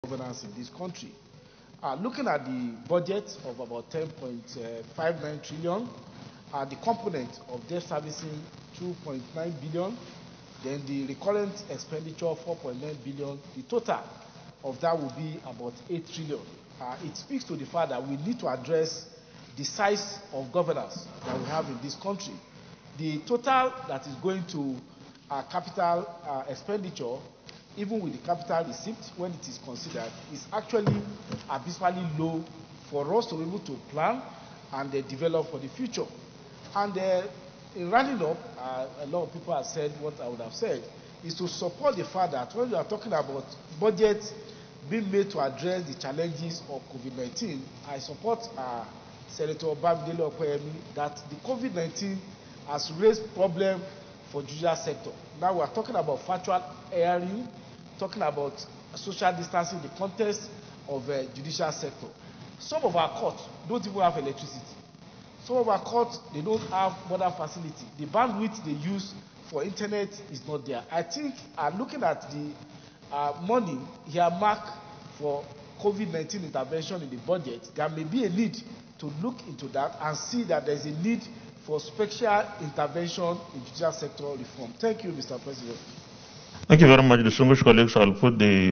governance in this country. Looking at the budget of about 10.59 trillion, the component of debt servicing 2.9 billion, then the recurrent expenditure 4.9 billion, the total of that will be about 8 trillion. It speaks to the fact that we need to address the size of governance that we have in this country. The total that is going to capital expenditure, even with the capital receipt, when it is considered, is actually abysmally low for us to be able to plan and develop for the future. And in rounding up, a lot of people have said what I would have said, is to support the fact that when we are talking about budget being made to address the challenges of COVID-19, I support Senator Ogbeni that the COVID-19 has raised problems for judicial sector. Now we are talking about virtual hearing, talking about social distancing in the context of the judicial sector. Some of our courts don't even have electricity. Some of our courts, they don't have modern facility. The bandwidth they use for internet is not there. I think looking at the money earmarked for COVID-19 intervention in the budget, there may be a need to look into that and see that there is a need for special intervention in judicial sector reform. Thank you, Mr. President. Thank you very much, distinguished colleagues. I'll put the